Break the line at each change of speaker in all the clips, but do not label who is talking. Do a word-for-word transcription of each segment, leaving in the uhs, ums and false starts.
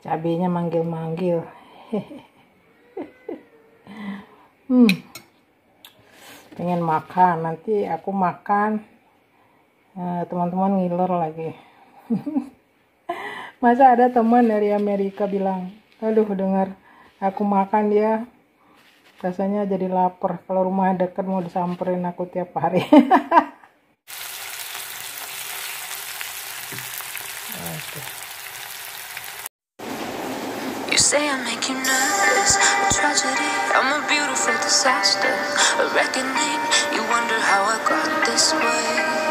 Cabenya manggil-manggil. hmm. Pengen makan, nanti aku makan teman-teman eh, ngiler lagi. Masa ada teman dari Amerika bilang, aduh dengar aku makan dia rasanya jadi lapar, kalau rumah dekat mau disamperin aku tiap hari.
You say I make you nervous, a tragedy, I'm a beautiful disaster, a reckoning, you wonder how I got this way.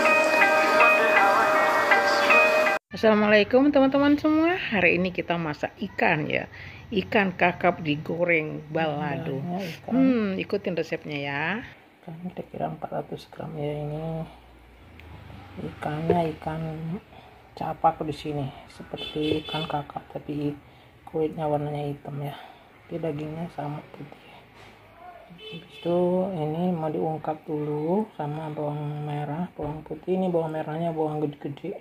Assalamualaikum teman-teman semua. Hari ini kita masak ikan ya, ikan kakap digoreng balado. Hmm, ikutin resepnya ya. Ikan kira-kira empat ratus gram ya ini. Ikannya ikan capak di sini, seperti ikan kakap tapi kulitnya warnanya hitam ya. Tapi dagingnya sama putih. Habis itu ini mau diungkap dulu sama bawang merah, bawang putih. Ini bawang merahnya bawang gede-gede.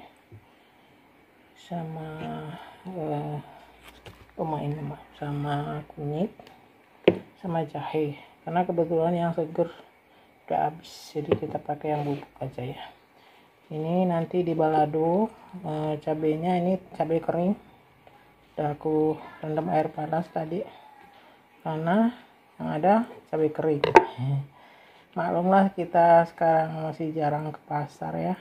Sama eh, pemain sama kunyit sama jahe, karena kebetulan yang seger udah habis, jadi kita pakai yang bubuk aja ya. Ini nanti di balado eh, cabenya ini cabai kering, udah aku rendam air panas tadi karena yang ada cabai kering. Maklumlah kita sekarang masih jarang ke pasar ya,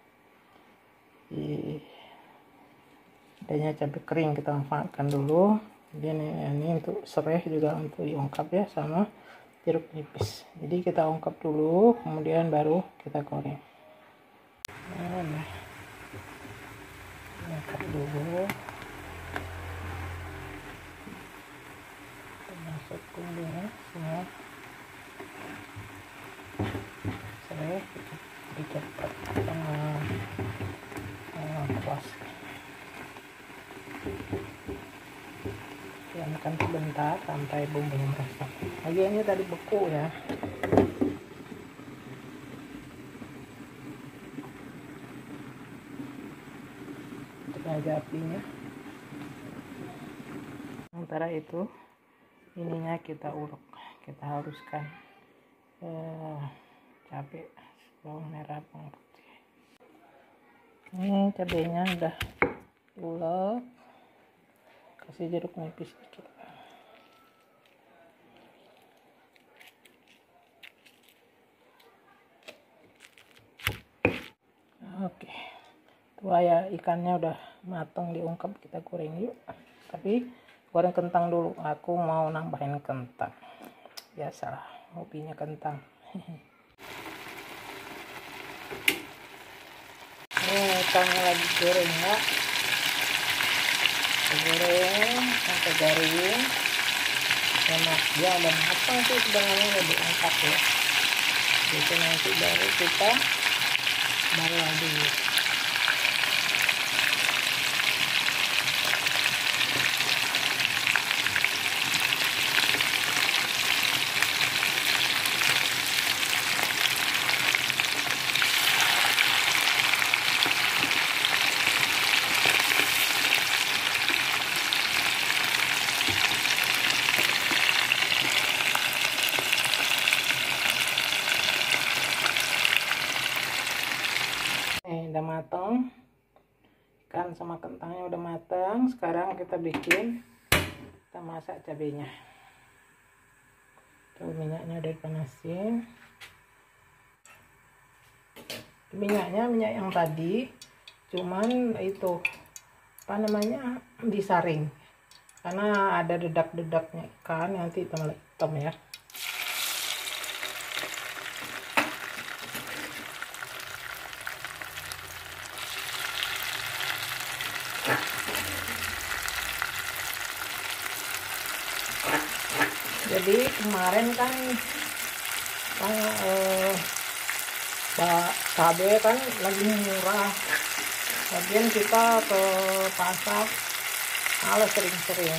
di adanya cabai kering kita manfaatkan dulu. Kemudian ini untuk serai juga untuk diungkap ya, sama jeruk nipis. Jadi kita ungkap dulu, kemudian baru kita goreng. Nah, ungkap dulu, kita masuk dulu semua serai, kita dicepat sama kuas. Diamkan sebentar sampai bumbunya meresap. Lagi ini tadi beku ya. Tekan aja apinya. Sementara itu ininya kita ulek, kita haluskan eh, cabai, bawang merah, bawang putih. Ini cabainya udah ulek, kasih jeruk nipis sedikit. Oke, tuh ya, ikannya udah matang diungkap, kita goreng yuk. Tapi goreng kentang dulu, aku mau nambahin kentang. Biasalah, hobinya kentang. Ini ikannya lagi goreng ya, goreng sampai garing. Enak, dia udah matang sih sebenarnya, udah diangkat ya. Jadi nanti baru kita balado. Udah matang, ikan sama kentangnya udah matang. Sekarang kita bikin, kita masak cabenya. Tuh minyaknya udah dipanasin. Minyaknya minyak yang tadi, cuman itu apa namanya disaring karena ada dedak-dedaknya ikan, nanti hitam-hitam ya. Jadi kemarin kan kan eh, cabai kan lagi murah, kemudian kita ke pasar males sering-sering.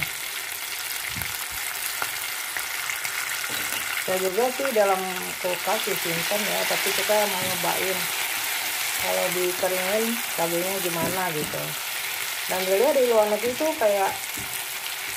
Saya juga sih dalam kulkas disimpan ya, tapi kita mau nyobain kalau dikeringin cabainya gimana gitu. Dan dilihat di luar negeri tuh kayak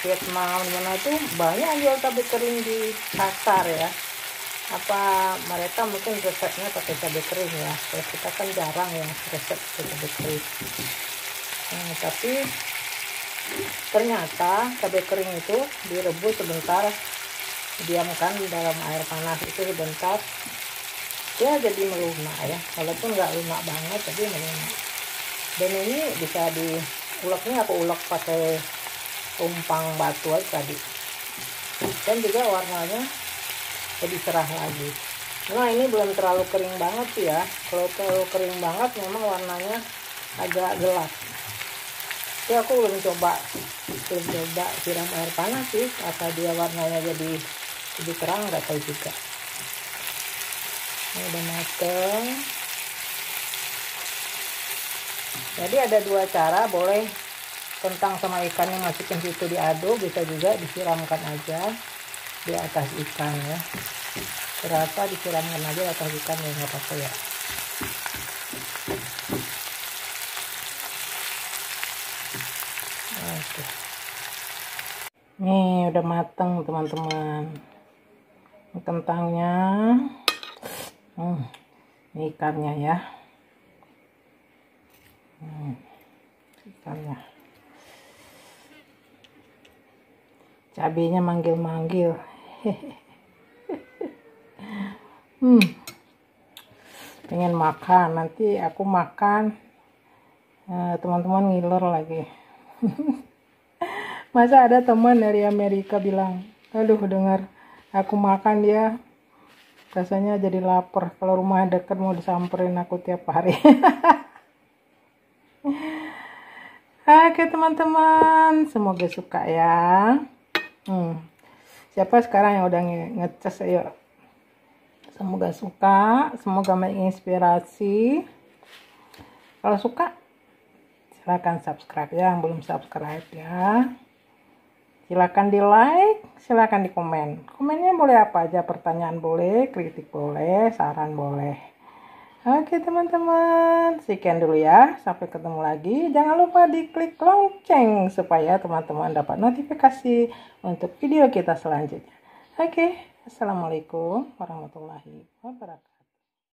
Vietnam mana tuh banyak jual cabai kering di pasar ya. Apa mereka mungkin resepnya pakai cabai kering ya, kalau kita kan jarang ya resep pakai cabai kering. Nah, tapi ternyata cabai kering itu direbus sebentar, diamkan dalam air panas itu sebentar, dia jadi melunak ya, walaupun nggak lunak banget tapi melunak. Dan ini bisa diuleknya, aku ulek pakai tumpang batu aja tadi, dan juga warnanya lebih cerah lagi. Nah ini belum terlalu kering banget sih ya, kalau terlalu kering banget memang warnanya agak gelap. Tapi aku belum coba belum coba siram air panas sih, apa dia warnanya jadi lebih terang, nggak tahu juga. Ini udah mateng. Jadi ada dua cara, boleh kentang sama ikannya masukin situ diaduk, bisa juga disiramkan aja di atas ikan ya. Terasa disiramkan aja di atas ikan ya, nggak apa-apa ya. Oke. Nih udah mateng teman-teman kentangnya. Hmm, ini ikannya ya. Hmm, ikannya. Cabenya manggil-manggil. hmm. Pengen makan, nanti aku makan teman-teman eh, ngiler lagi. Masa ada teman dari Amerika bilang, aduh dengar aku makan dia rasanya jadi lapar, kalau rumah dekat mau disamperin aku tiap hari. Oke teman-teman, semoga suka ya. Hmm. Siapa sekarang yang udah ngecas, ayo. Semoga suka, semoga menginspirasi. Kalau suka silahkan subscribe ya, yang belum subscribe ya. Silahkan di like, silahkan di komen. Komennya boleh apa aja, pertanyaan boleh, kritik boleh, saran boleh. Oke teman-teman, sekian dulu ya. Sampai ketemu lagi. Jangan lupa diklik lonceng supaya teman-teman dapat notifikasi untuk video kita selanjutnya. Oke, assalamualaikum warahmatullahi wabarakatuh.